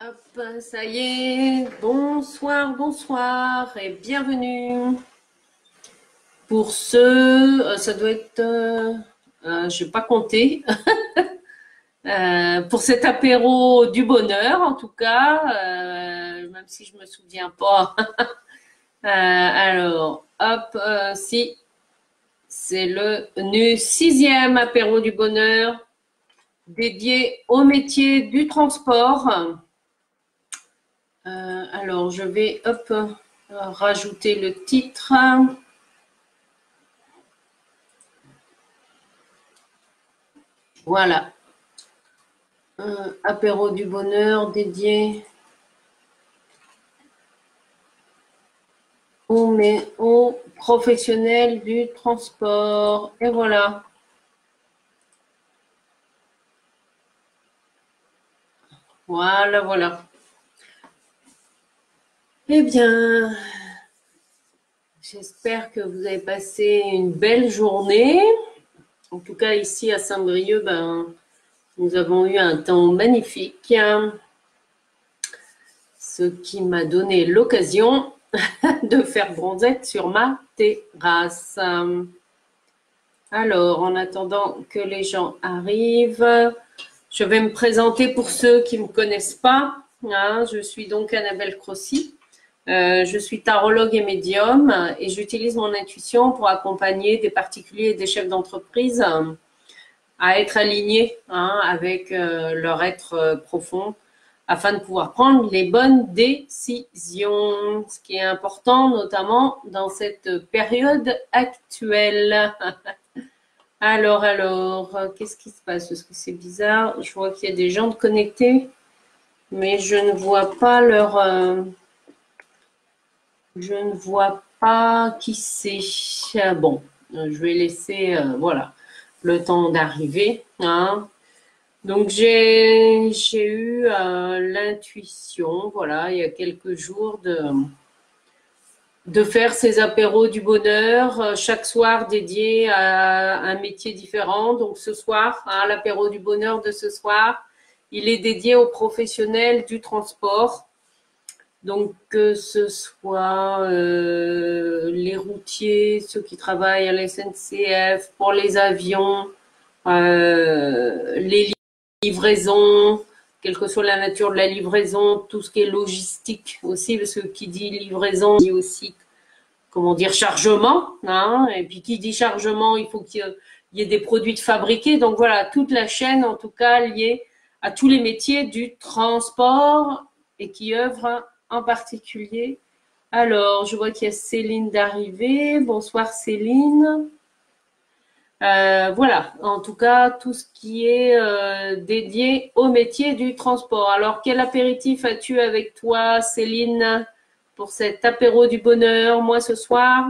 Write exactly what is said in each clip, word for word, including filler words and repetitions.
Hop, ça y est, bonsoir, bonsoir et bienvenue. Pour ce, euh, ça doit être, euh, euh, je n'ai pas compté, euh, pour cet apéro du bonheur en tout cas, euh, même si je ne me souviens pas. Euh, alors, hop, euh, si, c'est le, le sixième apéro du bonheur dédié au métier du transport. Euh, alors, je vais hop, rajouter le titre. Voilà. Un apéro du bonheur dédié aux, mais, aux professionnels du transport. Et voilà. Voilà, voilà. Eh bien, j'espère que vous avez passé une belle journée. En tout cas, ici à Saint-Brieuc, ben, nous avons eu un temps magnifique, ce qui m'a donné l'occasion de faire bronzette sur ma terrasse. Alors, en attendant que les gens arrivent, je vais me présenter pour ceux qui ne me connaissent pas. Hein, je suis donc Annabelle Crossi. Euh, je suis tarologue et médium et j'utilise mon intuition pour accompagner des particuliers et des chefs d'entreprise à être alignés hein, avec euh, leur être euh, profond afin de pouvoir prendre les bonnes décisions, ce qui est important notamment dans cette période actuelle. Alors, alors, qu'est-ce qui se passe? Parce que c'est bizarre. Je vois qu'il y a des gens de connectés, mais je ne vois pas leur... Euh, je ne vois pas qui c'est. Bon, je vais laisser, euh, voilà, le temps d'arriver. Hein. Donc, j'ai eu euh, l'intuition, voilà, il y a quelques jours de... de faire ces apéros du bonheur chaque soir dédié à un métier différent. Donc ce soir, hein, l'apéro du bonheur de ce soir, il est dédié aux professionnels du transport. Donc que ce soit euh, les routiers, ceux qui travaillent à la S N C F, pour les avions, euh, les livraisons, quelle que soit la nature de la livraison, tout ce qui est logistique aussi, parce que qui dit livraison dit aussi comment dire, chargement. Hein, et puis qui dit chargement, il faut qu'il y ait des produits de fabriqués. Donc voilà, toute la chaîne, en tout cas, liée à tous les métiers du transport et qui œuvrent en particulier. Alors, je vois qu'il y a Céline d'arrivée. Bonsoir Céline. Euh, voilà, en tout cas, tout ce qui est euh, dédié au métier du transport. Alors, quel apéritif as-tu avec toi, Céline, pour cet apéro du bonheur, moi, ce soir?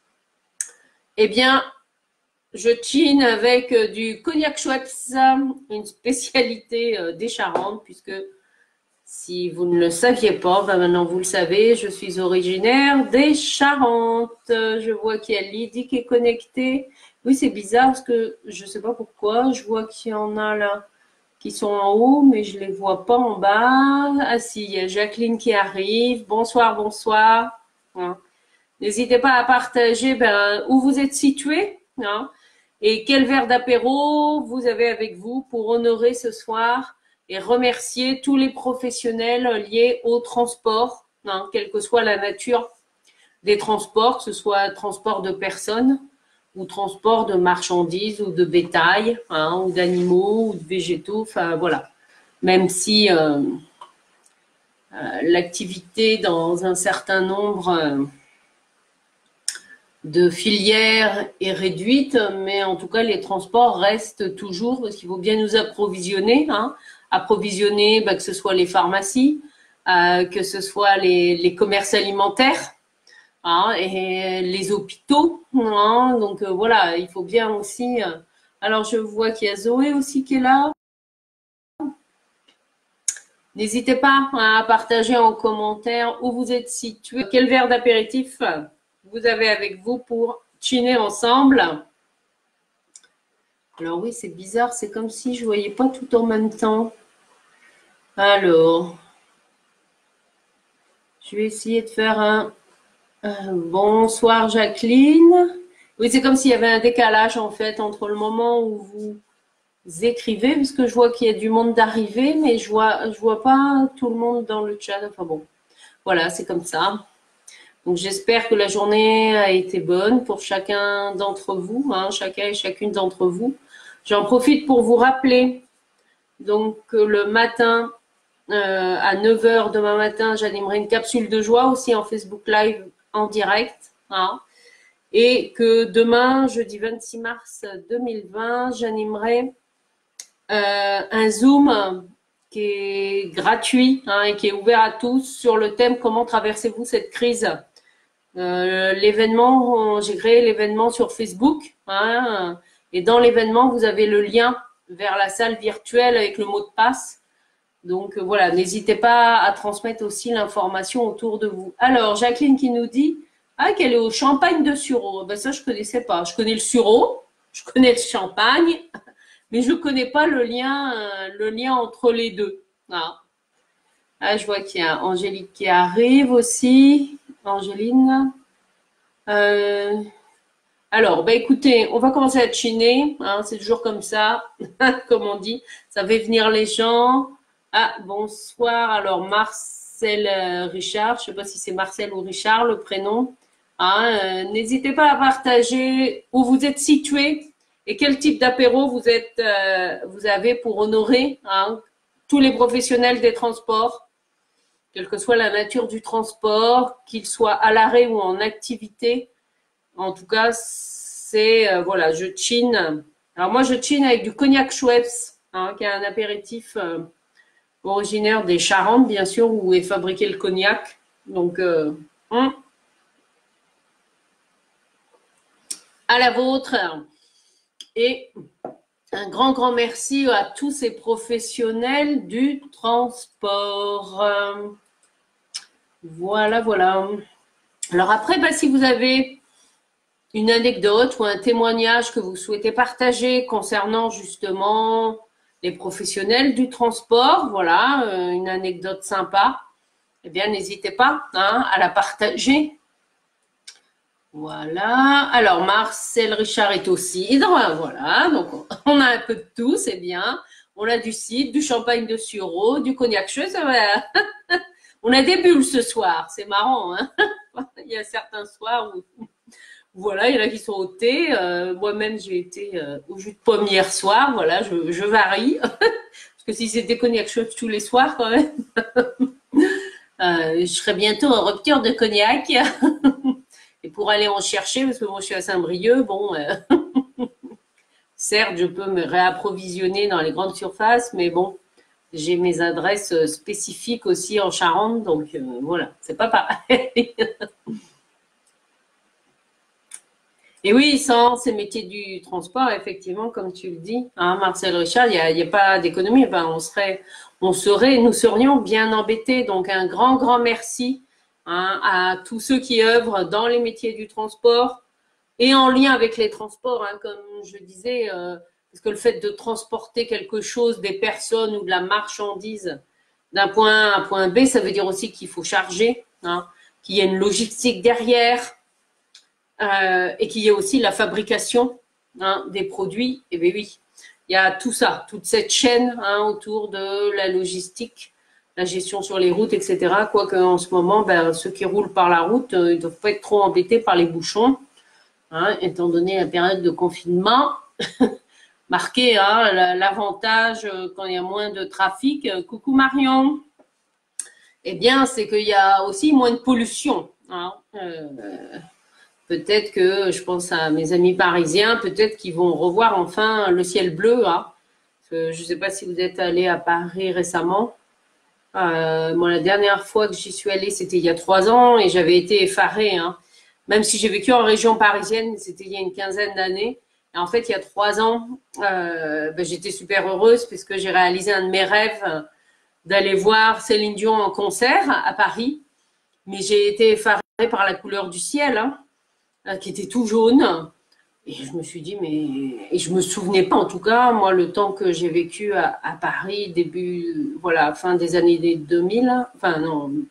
Eh bien, je chine avec du cognac Schweppes, une spécialité des Charentes, puisque si vous ne le saviez pas, ben maintenant vous le savez, je suis originaire des Charentes. Je vois qu'il y a Lydie qui est connectée. Oui, c'est bizarre parce que je ne sais pas pourquoi. Je vois qu'il y en a là qui sont en haut, mais je ne les vois pas en bas. Ah si, il y a Jacqueline qui arrive. Bonsoir, bonsoir. Hein. N'hésitez pas à partager ben, où vous êtes situé hein, et quel verre d'apéro vous avez avec vous pour honorer ce soir et remercier tous les professionnels liés au transport, hein, quelle que soit la nature des transports, que ce soit transport de personnes ou transport de marchandises ou de bétail, hein, ou d'animaux ou de végétaux, enfin voilà. Même si euh, euh, l'activité dans un certain nombre euh, de filière est réduite, mais en tout cas les transports restent toujours parce qu'il faut bien nous approvisionner, hein, approvisionner bah, que ce soit les pharmacies, euh, que ce soit les, les commerces alimentaires, hein, et les hôpitaux, hein, donc euh, voilà, il faut bien aussi. Euh, alors je vois qu'il y a Zoé aussi qui est là. N'hésitez pas à partager en commentaire où vous êtes situé, quel verre d'apéritif vous avez avec vous pour chiner ensemble. Alors oui, c'est bizarre, c'est comme si je ne voyais pas tout en même temps. Alors, Je vais essayer de faire un, un bonsoir Jacqueline. Oui, c'est comme s'il y avait un décalage en fait entre le moment où vous écrivez, puisque je vois qu'il y a du monde d'arriver, mais je vois, je vois pas tout le monde dans le chat. Enfin bon, voilà, c'est comme ça. Donc j'espère que la journée a été bonne pour chacun d'entre vous, hein, chacun et chacune d'entre vous. J'en profite pour vous rappeler donc que le matin, euh, à neuf heures demain matin, j'animerai une capsule de joie aussi en Facebook Live en direct. Hein, et que demain, jeudi vingt-six mars deux mille vingt, j'animerai euh, un Zoom qui est gratuit hein, et qui est ouvert à tous sur le thème « Comment traversez-vous cette crise ?» Euh, l'événement, j'ai créé l'événement sur Facebook hein, et dans l'événement, vous avez le lien vers la salle virtuelle avec le mot de passe. Donc voilà, n'hésitez pas à transmettre aussi l'information autour de vous. Alors, Jacqueline qui nous dit ah, qu'elle est au champagne de Sureau. Ben ça, je connaissais pas. Je connais le Sureau, je connais le champagne, mais je connais pas le lien, euh, le lien entre les deux. Ah. Ah, je vois qu'il y a Angélique qui arrive aussi. Angéline. Euh, alors, bah écoutez, on va commencer à chiner. Hein, c'est toujours comme ça, comme on dit. Ça fait venir les gens. Ah, bonsoir. Alors, Marcel euh, Richard. Je sais pas si c'est Marcel ou Richard, le prénom. Hein, euh, n'hésitez pas à partager où vous êtes situé et quel type d'apéro vous êtes, euh, vous avez pour honorer hein, tous les professionnels des transports. Quelle que soit la nature du transport, qu'il soit à l'arrêt ou en activité. En tout cas, c'est, euh, voilà, je chine. Alors moi, je chine avec du cognac Schweppes, hein, qui est un apéritif euh, originaire des Charentes, bien sûr, où est fabriqué le cognac. Donc, euh, hum, à la vôtre. Et un grand, grand merci à tous ces professionnels du transport. Euh, Voilà, voilà. Alors après, bah, si vous avez une anecdote ou un témoignage que vous souhaitez partager concernant justement les professionnels du transport, voilà, euh, une anecdote sympa, eh bien, n'hésitez pas hein, à la partager. Voilà. Alors, Marcel Richard est au cidre. Voilà. Donc, on a un peu de tout, c'est bien. On a du cidre, du champagne de Sureau, du cognac chaud. On a des bulles ce soir, c'est marrant. Hein il y a certains soirs où, voilà, il y en a qui sont au thé. Euh, Moi-même, j'ai été euh, au jus de pomme hier soir. Voilà, je, je varie. Parce que si c'était cognac chaud tous les soirs, quand même, euh, je serais bientôt en rupture de cognac. Et pour aller en chercher, parce que moi, je suis à Saint-Brieuc, bon, euh, certes, je peux me réapprovisionner dans les grandes surfaces, mais bon, j'ai mes adresses spécifiques aussi en Charente, donc euh, voilà, c'est pas pareil. Et oui, sans ces métiers du transport, effectivement, comme tu le dis, hein, Marcel Richard, il n'y a, y a pas d'économie. Ben, on serait, on serait, nous serions bien embêtés. Donc, un grand, grand merci hein, à tous ceux qui œuvrent dans les métiers du transport et en lien avec les transports, hein, comme je disais. Euh, Parce que le fait de transporter quelque chose, des personnes ou de la marchandise d'un point A à un point B, ça veut dire aussi qu'il faut charger, hein, qu'il y a une logistique derrière euh, et qu'il y a aussi la fabrication hein, des produits. Et bien oui, il y a tout ça, toute cette chaîne hein, autour de la logistique, la gestion sur les routes, et cetera. Quoique en ce moment, ben, ceux qui roulent par la route, euh, ils ne doivent pas être trop embêtés par les bouchons, hein, étant donné la période de confinement. Marqué hein, l'avantage quand il y a moins de trafic. Coucou Marion. Eh bien, c'est qu'il y a aussi moins de pollution. Hein. Euh, peut-être que, je pense à mes amis parisiens, peut-être qu'ils vont revoir enfin le ciel bleu. Hein. Je ne sais pas si vous êtes allé à Paris récemment. Euh, moi, la dernière fois que j'y suis allée, c'était il y a trois ans et j'avais été effarée. Hein. Même si j'ai vécu en région parisienne, c'était il y a une quinzaine d'années. Et en fait, il y a trois ans, euh, ben, j'étais super heureuse puisque j'ai réalisé un de mes rêves d'aller voir Céline Dion en concert à Paris. Mais j'ai été effarée par la couleur du ciel, hein, qui était tout jaune. Et je me suis dit, mais... Et je me souvenais pas, en tout cas, moi, le temps que j'ai vécu à, à Paris, début, voilà, fin des années deux mille, enfin non,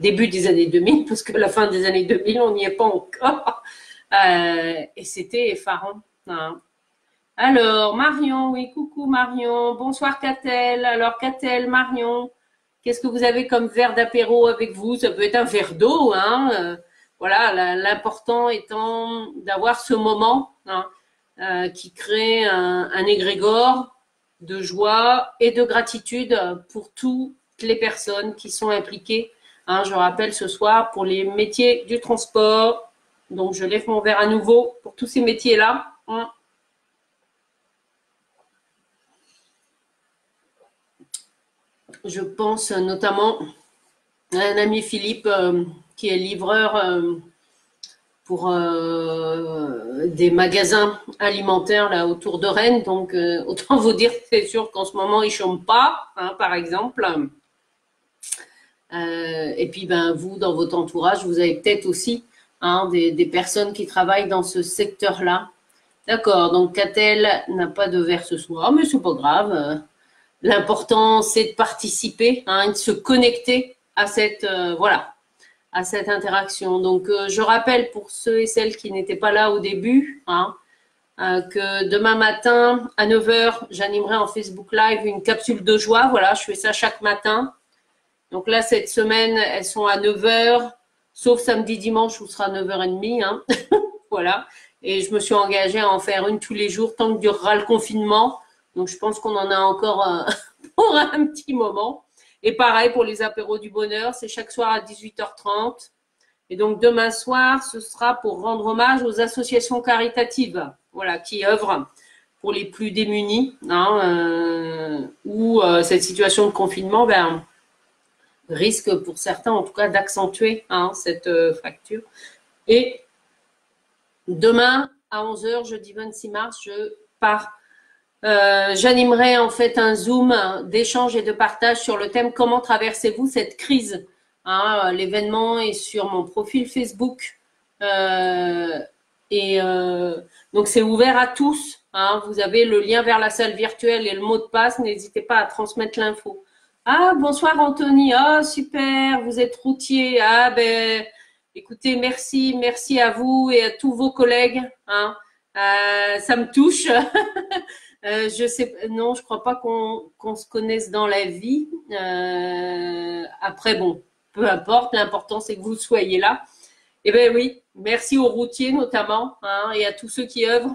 début des années deux mille, parce que la fin des années deux mille, on n'y est pas encore. Euh, et c'était effarant. Hein. Alors, Marion, oui, coucou Marion. Bonsoir Catel. Alors, Catel, Marion, qu'est-ce que vous avez comme verre d'apéro avec vous? Ça peut être un verre d'eau, hein. Euh, voilà, l'important étant d'avoir ce moment hein, euh, qui crée un, un égrégore de joie et de gratitude pour toutes les personnes qui sont impliquées. Hein, je rappelle ce soir pour les métiers du transport. Donc, je lève mon verre à nouveau pour tous ces métiers-là. Hein. Je pense notamment à un ami Philippe euh, qui est livreur euh, pour euh, des magasins alimentaires là autour de Rennes. Donc, euh, autant vous dire, c'est sûr qu'en ce moment, il ne chôme pas, hein, par exemple. Euh, et puis, ben, vous, dans votre entourage, vous avez peut-être aussi hein, des, des personnes qui travaillent dans ce secteur-là. D'accord, donc Catel n'a pas de verre ce soir, mais c'est pas grave. L'important, c'est de participer, hein, de se connecter à cette, euh, voilà, à cette interaction. Donc, euh, je rappelle pour ceux et celles qui n'étaient pas là au début, hein, euh, que demain matin, à neuf heures, j'animerai en Facebook Live une capsule de joie. Voilà, je fais ça chaque matin. Donc là, cette semaine, elles sont à neuf heures, sauf samedi, dimanche, où ce sera neuf heures trente. Hein. Voilà. Et je me suis engagée à en faire une tous les jours tant que durera le confinement. Donc, je pense qu'on en a encore euh, pour un petit moment. Et pareil pour les apéros du bonheur, c'est chaque soir à dix-huit heures trente. Et donc, demain soir, ce sera pour rendre hommage aux associations caritatives voilà, qui œuvrent pour les plus démunis, hein, euh, où euh, cette situation de confinement ben, risque pour certains, en tout cas, d'accentuer hein, cette euh, fracture. Et demain, à onze heures, jeudi vingt-six mars, je pars. Euh, J'animerai en fait un Zoom d'échange et de partage sur le thème « Comment traversez-vous cette crise ?» hein, l'événement est sur mon profil Facebook. Euh, et euh, donc, c'est ouvert à tous. Hein, vous avez le lien vers la salle virtuelle et le mot de passe. N'hésitez pas à transmettre l'info. Ah, bonsoir Anthony. Ah, super, vous êtes routier. Ah, ben, écoutez, merci, merci à vous et à tous vos collègues. Hein. Euh, ça me touche. Euh, je sais, non, je crois pas qu'on qu'on se connaisse dans la vie. Euh, après, bon, peu importe. L'important, c'est que vous soyez là. Eh ben oui, merci aux routiers notamment hein, et à tous ceux qui œuvrent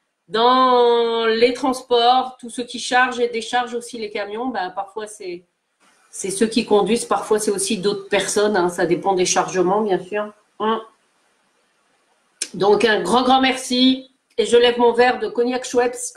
dans les transports, tous ceux qui chargent et déchargent aussi les camions. Ben, parfois, c'est c'est ceux qui conduisent. Parfois, c'est aussi d'autres personnes. Hein, ça dépend des chargements, bien sûr. Hein. Donc, un grand, grand merci. Et je lève mon verre de cognac Schweppes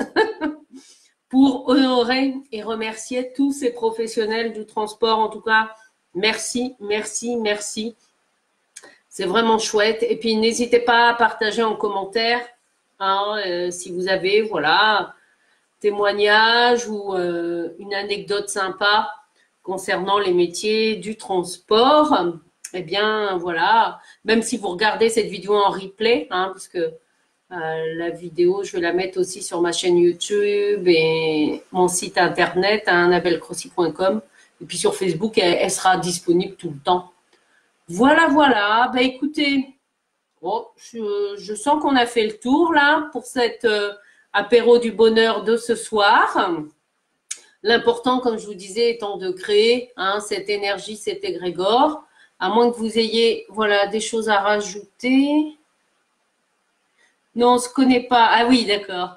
pour honorer et remercier tous ces professionnels du transport. En tout cas, merci, merci, merci. C'est vraiment chouette. Et puis, n'hésitez pas à partager en commentaire hein, euh, si vous avez, voilà, témoignage ou euh, une anecdote sympa concernant les métiers du transport. Eh bien, voilà, même si vous regardez cette vidéo en replay, hein, parce que Euh, la vidéo, je vais la mettre aussi sur ma chaîne YouTube et mon site internet, hein, annabelle crossi point com. Et puis sur Facebook, elle, elle sera disponible tout le temps. Voilà, voilà. Bah, écoutez, bon, je, je sens qu'on a fait le tour là pour cet euh, apéro du bonheur de ce soir. L'important, comme je vous disais, étant de créer hein, cette énergie, cet égrégore. À moins que vous ayez voilà, des choses à rajouter. Non, on ne se connaît pas. Ah oui, d'accord.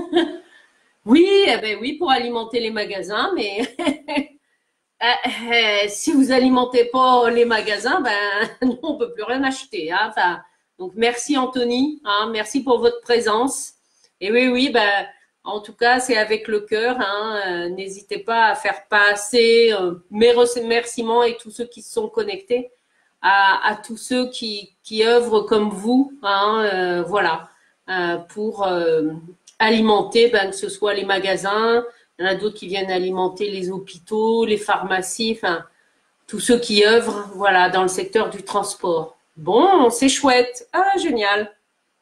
Oui, eh ben oui, pour alimenter les magasins, mais euh, si vous alimentez pas les magasins, ben nous, on peut plus rien acheter. Hein. Enfin, donc merci Anthony, hein, merci pour votre présence. Et oui, oui, ben en tout cas, c'est avec le cœur. Hein, euh, n'hésitez pas à faire passer euh, mes remerciements et tous ceux qui se sont connectés à, à tous ceux qui, qui œuvrent comme vous. Hein, euh, voilà. Euh, pour euh, alimenter, ben, que ce soit les magasins, il y en a d'autres qui viennent alimenter les hôpitaux, les pharmacies, enfin, tous ceux qui œuvrent voilà, dans le secteur du transport. Bon, c'est chouette. Ah, génial.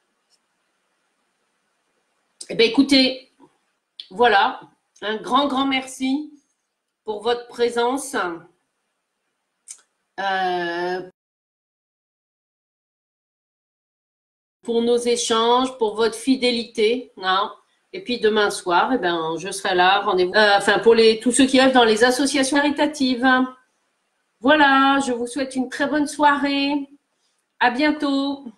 Eh bien, écoutez, voilà, un grand, grand merci pour votre présence. euh, pour nos échanges, pour votre fidélité. Hein. Et puis demain soir, eh ben, je serai là. Rendez-vous. Euh, enfin, pour les, tous ceux qui œuvrent dans les associations caritatives. Voilà, je vous souhaite une très bonne soirée. À bientôt.